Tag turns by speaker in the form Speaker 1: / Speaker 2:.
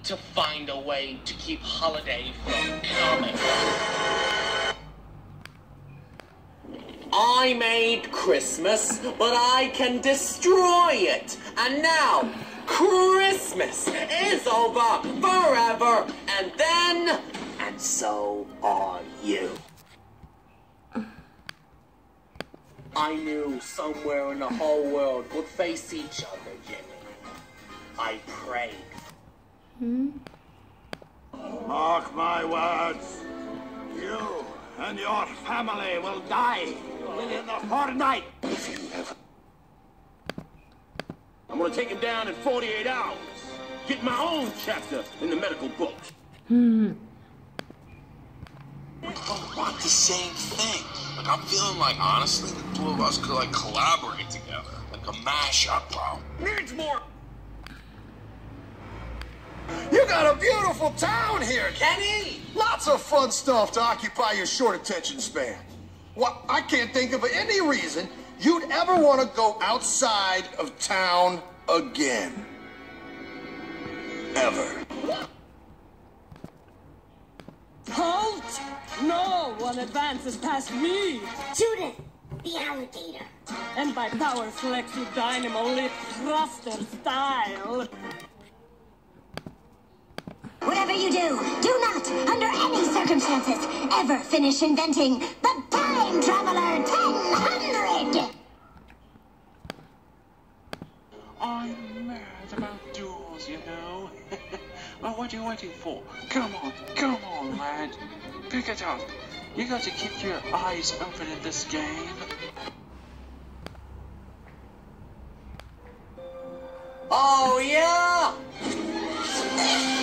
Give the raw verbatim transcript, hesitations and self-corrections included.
Speaker 1: to find a way to keep Holiday from coming. I made Christmas, but I can destroy it. And now, Christmas is over forever, and then, and so are you. I knew somewhere in the whole world would face each other, Jimmy. I prayed.
Speaker 2: Hmm?
Speaker 3: Mark my words. You and your family will die within the fortnight. If you ever... I'm gonna take him down in forty-eight hours. Get my own chapter in the medical books.
Speaker 2: Hmm.
Speaker 4: We both want the same thing. Like, I'm feeling like, honestly, the two of us could, like, collaborate together. Like a mashup, bro.
Speaker 3: Needs more. You got a beautiful town here, Kenny. Lots of fun stuff to occupy your short attention span. Well, I can't think of any reason you'd ever want to go outside of town again. Ever.
Speaker 5: Halt! No one advances past me!
Speaker 6: Judith, the alligator.
Speaker 5: And by power flex with dynamo lit thruster style.
Speaker 6: Whatever you do, do not, under any circumstances, ever finish inventing the Time Traveler ten hundred!
Speaker 7: I'm mad about duels, you know. Well, what are you waiting for? Come on, come on, lad. Pick it up. You got to keep your eyes open in this game.
Speaker 1: Oh, yeah?